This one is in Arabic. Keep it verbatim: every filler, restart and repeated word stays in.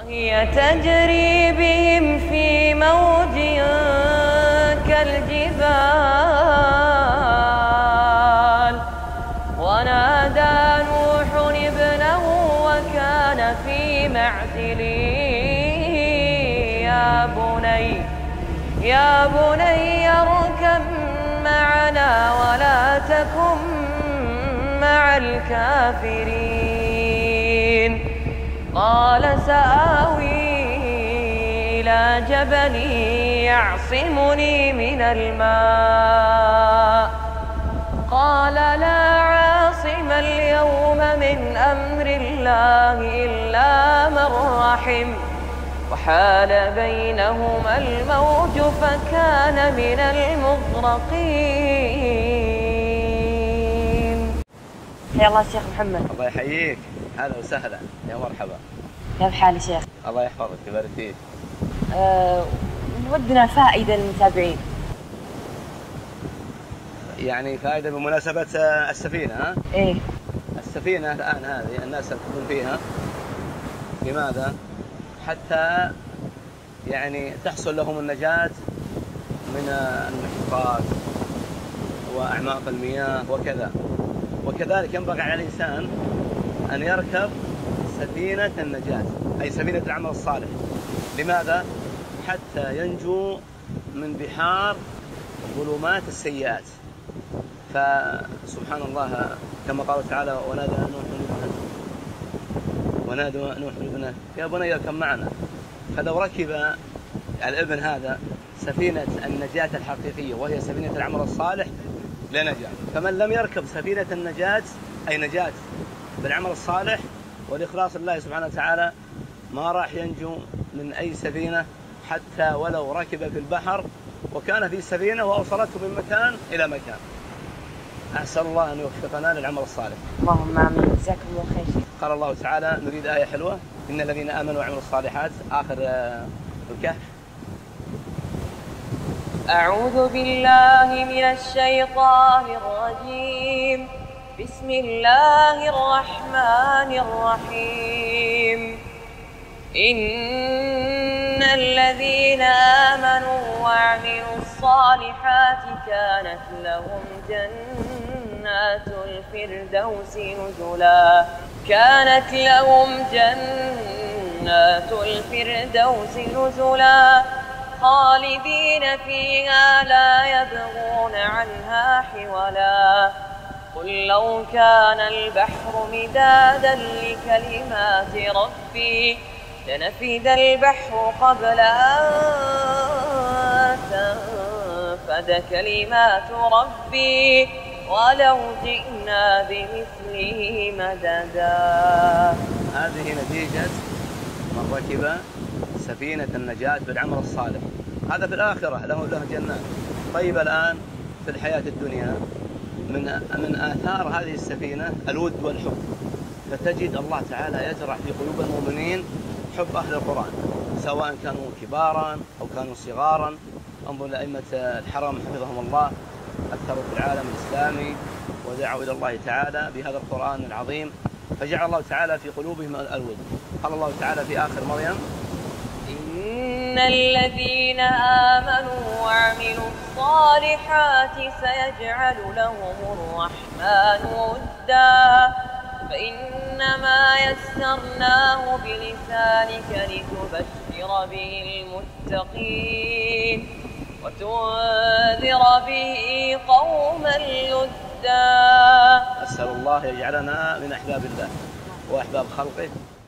هي تجري بهم في موج كالجبال ونادى نوح ابنه وكان في معزل يا بني يا بني اركب معنا ولا تكن مع الكافرين قال سآوي إلى جبل يعصمني من الماء قال لا عاصم اليوم من أمر الله إلا من رحم وحال بينهما الموج فكان من المغرقين. حيا الله شيخ محمد. الله يحييك، هلا وسهلا، يا مرحبا. كيف حالك شيخ؟ الله يحفظك ويبارك فيك. أه ودنا فائدة للمتابعين. يعني فائدة بمناسبة السفينة ها؟ ايه. السفينة الآن هذه الناس يركبون فيها لماذا؟ حتى يعني تحصل لهم النجاة من المحيطات وأعماق المياه وكذا، وكذلك ينبغي على الإنسان أن يركب سفينة النجاة أي سفينة العمل الصالح. لماذا؟ حتى ينجو من بحار ظلمات السيئات. فسبحان الله كما قال تعالى ونادى نوح ابنه ونادى نوح ابنه يا بني اركب معنا. فلو ركب الابن هذا سفينة النجاة الحقيقية وهي سفينة العمل الصالح لنجا. فمن لم يركب سفينة النجاة أي نجاة بالعمل الصالح والإخلاص لله سبحانه وتعالى ما راح ينجو من أي سفينة حتى ولو ركب في البحر وكان في سفينة وأوصلته من مكان إلى مكان. أسأل الله أن يوفقنا للعمل الصالح. اللهم آمين. جزاكم الله خير. قال الله تعالى نريد آية حلوة إن الذين آمنوا وعملوا الصالحات آخر الكهف. أعوذ بالله من الشيطان الرجيم بسم الله الرحمن الرحيم إن الذين آمنوا وعملوا الصالحات كانت لهم جنات الفردوس نزلا كانت لهم جنات الفردوس نزلا خالدين فيها لا يبغون عنها حولا قل لو كان البحر مدادا لكلمات ربي لنفد البحر قبل أن تنفد كلمات ربي ولو جئنا بمثله مددا. هذه نتيجة من ركب سفينة النجاة بالعمل الصالح، هذا في الآخرة له له جنات. طيب الآن في الحياة الدنيا من من آثار هذه السفينة الود والحب، فتجد الله تعالى يزرع في قلوب المؤمنين حب أهل القرآن سواء كانوا كبارا أو كانوا صغارا. انظر لأئمة الحرم حفظهم الله أكثروا في العالم الإسلامي ودعوا إلى الله تعالى بهذا القرآن العظيم فجعل الله تعالى في قلوبهم الود. قال الله تعالى في آخر مريم إن الذين آمنوا وعملوا الصالحات سيجعل لهم الرحمن ودا فإنما يسرناه بلسانك لتبشر به المتقين وتنذر به قوما لدا. أسأل الله يجعلنا من أحباب الله وأحباب خلقه